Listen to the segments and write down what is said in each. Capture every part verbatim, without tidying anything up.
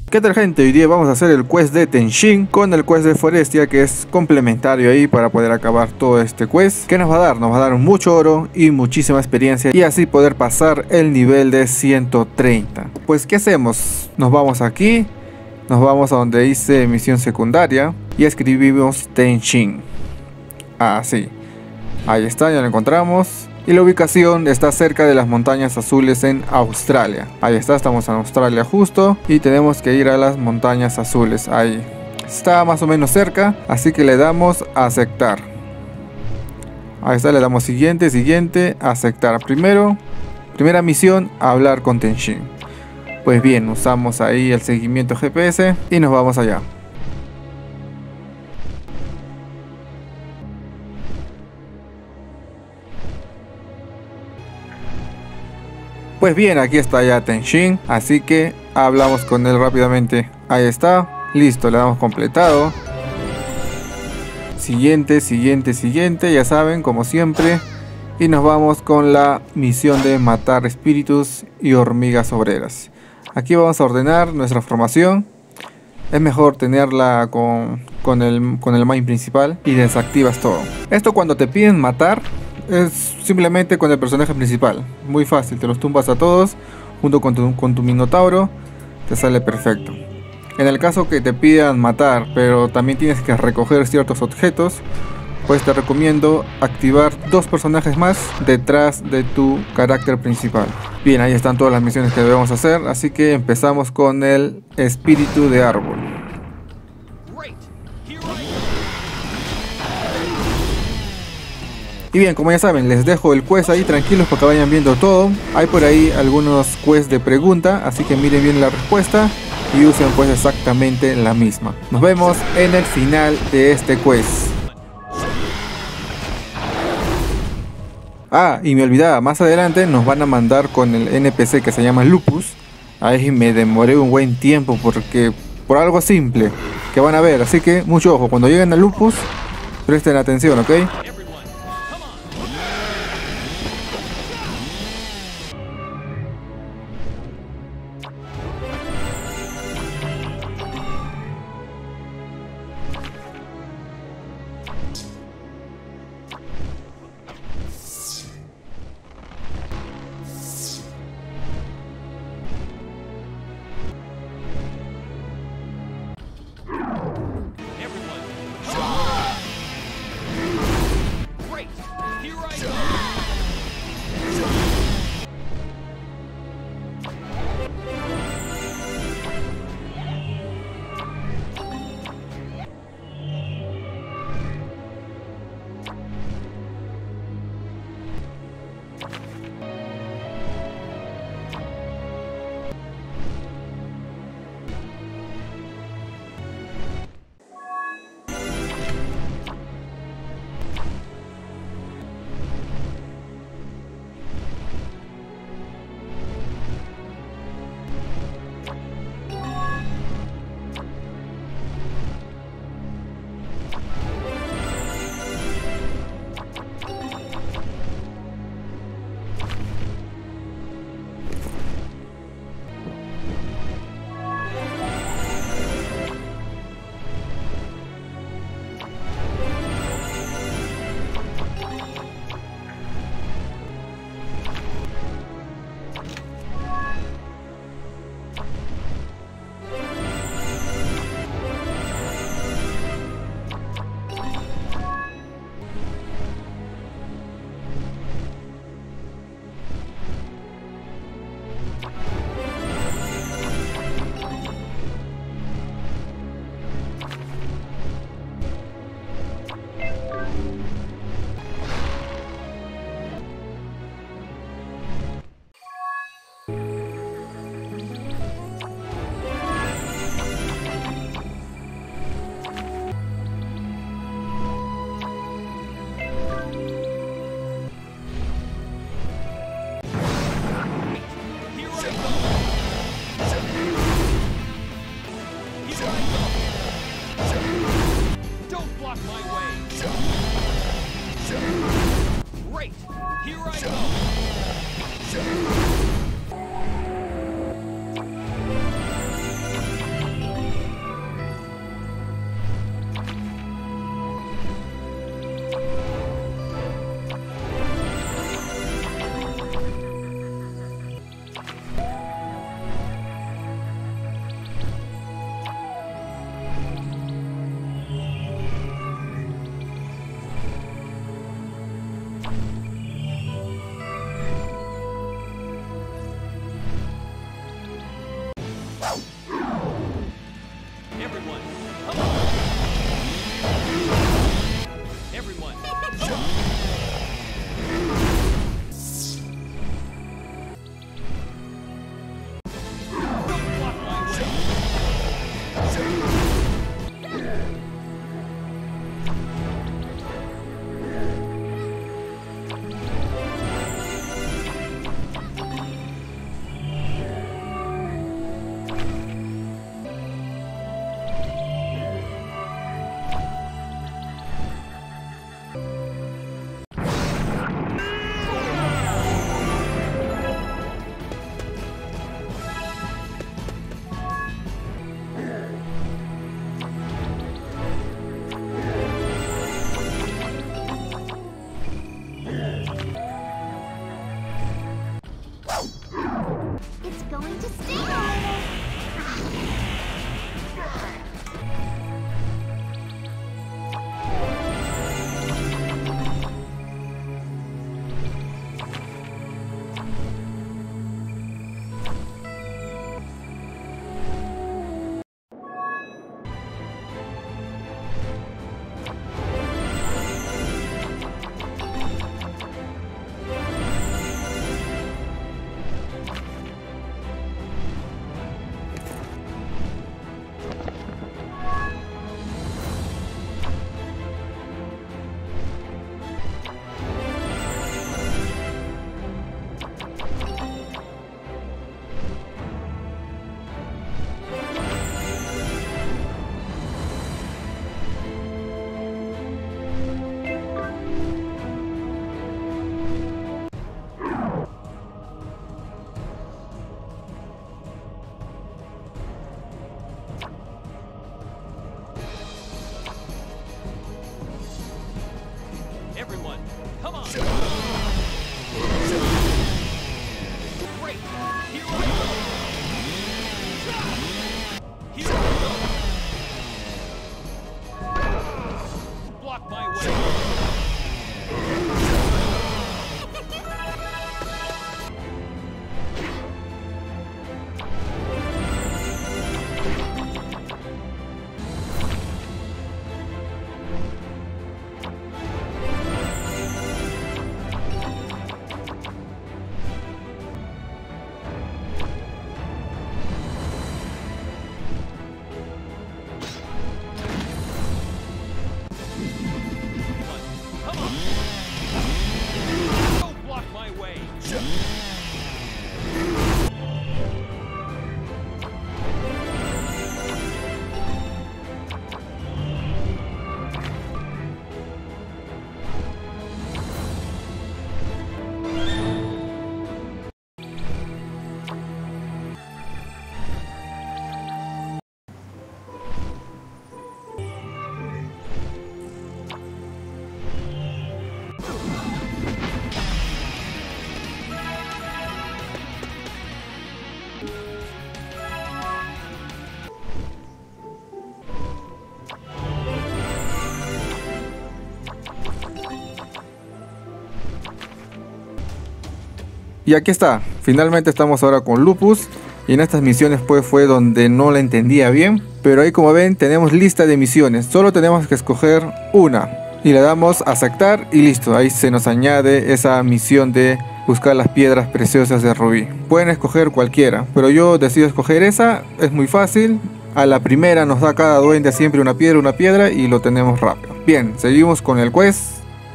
¿Qué tal, gente? Hoy día vamos a hacer el quest de Tenshin con el quest de Forestia, que es complementario ahí para poder acabar todo este quest. ¿Qué nos va a dar? Nos va a dar mucho oro y muchísima experiencia y así poder pasar el nivel de ciento treinta. Pues ¿qué hacemos? Nos vamos aquí, nos vamos a donde dice misión secundaria y escribimos Tenshin. Así, ahí está, ya lo encontramos. Y la ubicación está cerca de las montañas azules en Australia. Ahí está, estamos en Australia justo. Y tenemos que ir a las montañas azules. Ahí está, más o menos cerca. Así que le damos a aceptar. Ahí está, le damos siguiente, siguiente, aceptar. Primero, primera misión, hablar con Tenshin. Pues bien, usamos ahí el seguimiento G P S y nos vamos allá. Pues bien, aquí está ya Tenshin, así que hablamos con él rápidamente. Ahí está, listo, le damos completado. Siguiente, siguiente, siguiente, ya saben, como siempre. Y nos vamos con la misión de matar espíritus y hormigas obreras. Aquí vamos a ordenar nuestra formación. Es mejor tenerla con, con, el, con el main principal y desactivas todo. Esto cuando te piden matar es simplemente con el personaje principal. Muy fácil, te los tumbas a todos junto con tu, con tu minotauro. Te sale perfecto. En el caso que te pidan matar, pero también tienes que recoger ciertos objetos, pues te recomiendo activar dos personajes más detrás de tu carácter principal. Bien, ahí están todas las misiones que debemos hacer. Así que empezamos con el espíritu de árbol. Y bien, como ya saben, les dejo el quest ahí tranquilos para que vayan viendo todo. Hay por ahí algunos quests de pregunta, así que miren bien la respuesta y usen pues exactamente la misma. Nos vemos en el final de este quest. Ah, y me olvidaba, más adelante nos van a mandar con el N P C que se llama Lupus. Ahí me demoré un buen tiempo porque por algo simple que van a ver, así que mucho ojo, cuando lleguen a Lupus presten atención, ¿ok? Y aquí está, finalmente estamos ahora con Lupus. Y en estas misiones pues fue donde no la entendía bien. Pero ahí, como ven, tenemos lista de misiones. Solo tenemos que escoger una. Y le damos a aceptar y listo. Ahí se nos añade esa misión de buscar las piedras preciosas de Rubí. Pueden escoger cualquiera, pero yo decido escoger esa. Es muy fácil. A la primera nos da cada duende siempre una piedra, una piedra y lo tenemos rápido. Bien, seguimos con el quest.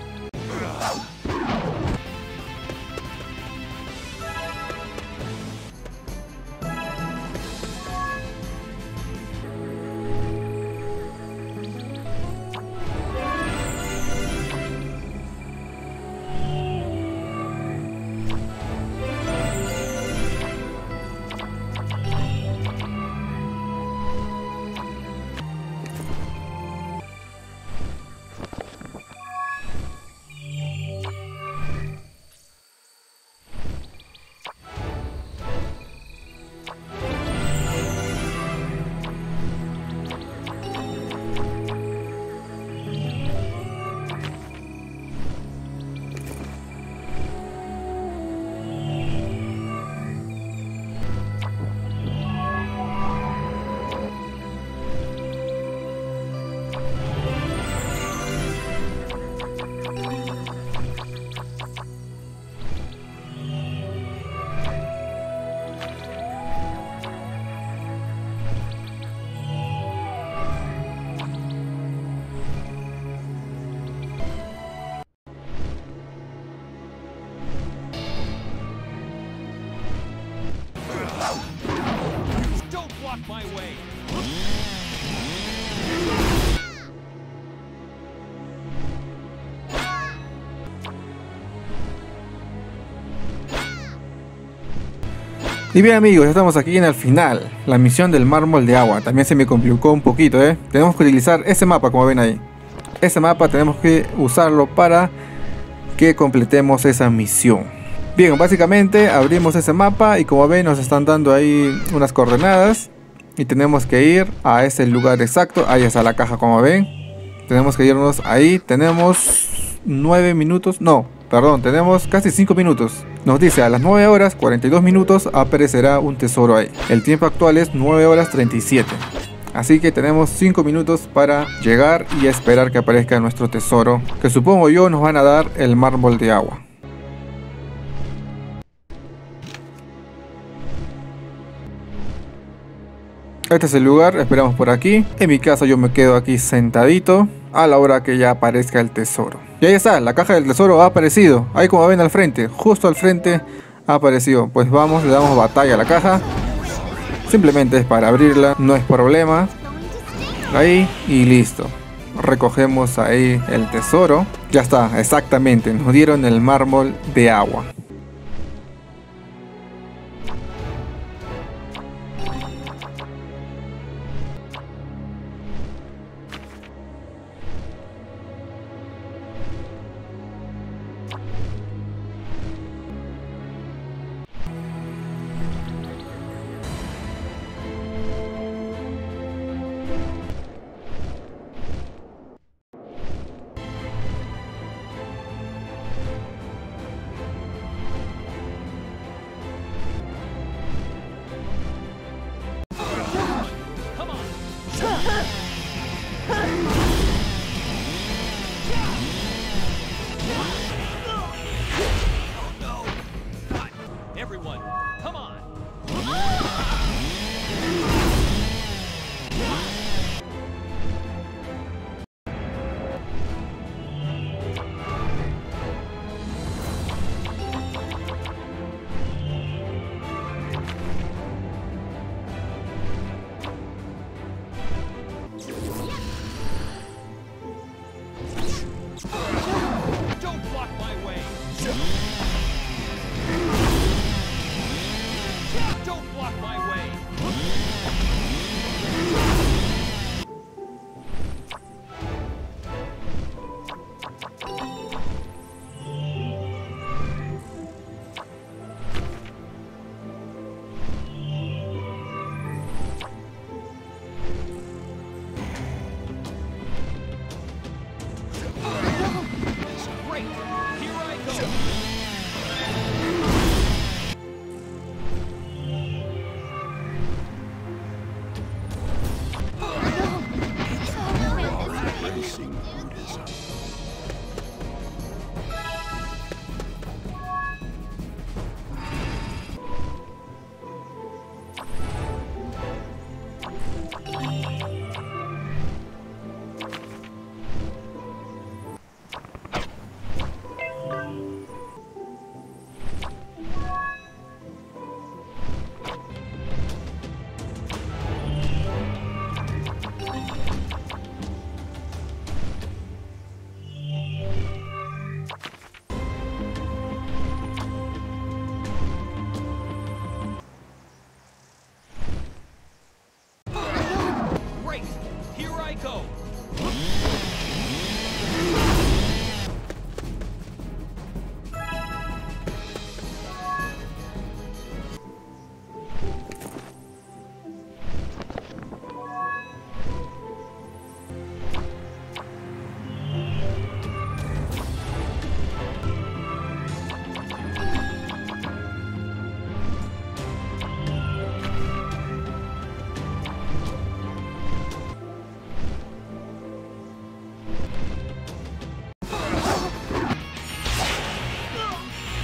Y bien amigos, ya estamos aquí en el final, la misión del mármol de agua. También se me complicó un poquito, ¿eh? Tenemos que utilizar ese mapa, como ven ahí. Ese mapa tenemos que usarlo para que completemos esa misión. Bien, básicamente abrimos ese mapa y como ven nos están dando ahí unas coordenadas. Y tenemos que ir a ese lugar exacto. Ahí está la caja, como ven. Tenemos que irnos ahí. Tenemos nueve minutos, no, perdón, tenemos casi cinco minutos. Nos dice a las nueve horas cuarenta y dos minutos aparecerá un tesoro ahí. El tiempo actual es nueve horas treinta y siete. Así que tenemos cinco minutos para llegar y esperar que aparezca nuestro tesoro, que supongo yo nos van a dar el mármol de agua. Este es el lugar, esperamos por aquí. En mi caso yo me quedo aquí sentadito a la hora que ya aparezca el tesoro. Y ahí está, la caja del tesoro ha aparecido. Ahí como ven al frente, justo al frente ha aparecido. Pues vamos, le damos batalla a la caja. Simplemente es para abrirla, no es problema. Ahí y listo. Recogemos ahí el tesoro. Ya está, exactamente, nos dieron el mármol de agua.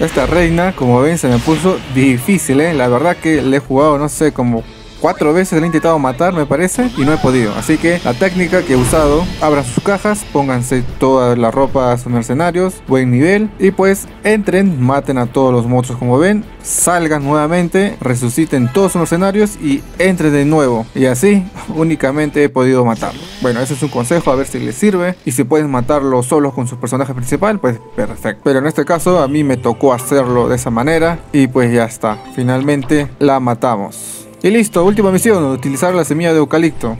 Esta reina, como ven, se me puso difícil, ¿eh? La verdad que le he jugado, no sé, como cuatro veces le he intentado matar, me parece, y no he podido. Así que la técnica que he usado: abran sus cajas, pónganse toda la ropa a sus mercenarios, buen nivel, y pues entren, maten a todos los monstruos como ven, salgan nuevamente, resuciten todos sus mercenarios y entren de nuevo. Y así únicamente he podido matarlo. Bueno, ese es un consejo, a ver si les sirve. Y si pueden matarlo solos con su personaje principal, pues perfecto. Pero en este caso a mí me tocó hacerlo de esa manera y pues ya está. Finalmente la matamos. Y listo, última misión, utilizar la semilla de eucalipto.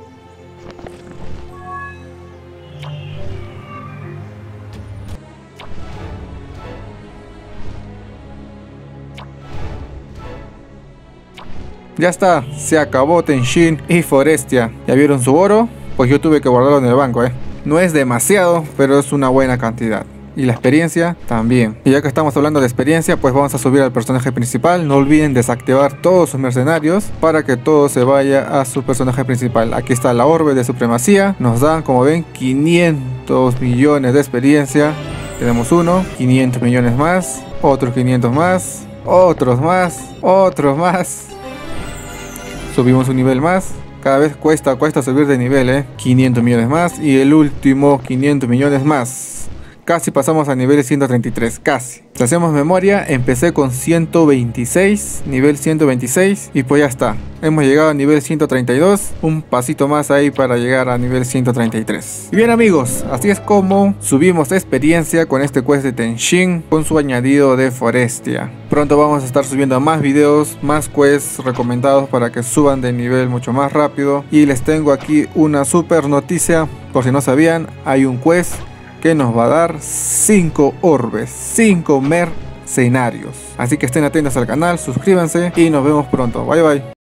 Ya está, se acabó Ten-Shin y Forestia. ¿Ya vieron su oro? Pues yo tuve que guardarlo en el banco, eh. No es demasiado, pero es una buena cantidad. Y la experiencia también. Y ya que estamos hablando de experiencia, pues vamos a subir al personaje principal. No olviden desactivar todos sus mercenarios para que todo se vaya a su personaje principal. Aquí está la orbe de supremacía. Nos dan, como ven, quinientos millones de experiencia. Tenemos uno, quinientos millones más, otros quinientos más, otros más, otros más. Subimos un nivel más. Cada vez cuesta, cuesta subir de nivel, eh. quinientos millones más y el último quinientos millones más. Casi pasamos a nivel ciento treinta y tres, casi. Si hacemos memoria, empecé con ciento veintiséis, nivel ciento veintiséis, y pues ya está. Hemos llegado a nivel ciento treinta y dos, un pasito más ahí para llegar a nivel ciento treinta y tres. Y bien amigos, así es como subimos experiencia con este quest de Ten-Shin con su añadido de Forestia. Pronto vamos a estar subiendo más videos, más quests recomendados para que suban de nivel mucho más rápido. Y les tengo aquí una super noticia, por si no sabían, hay un quest que nos va a dar cinco orbes, cinco mercenarios. Así que estén atentos al canal, suscríbanse y nos vemos pronto. Bye bye.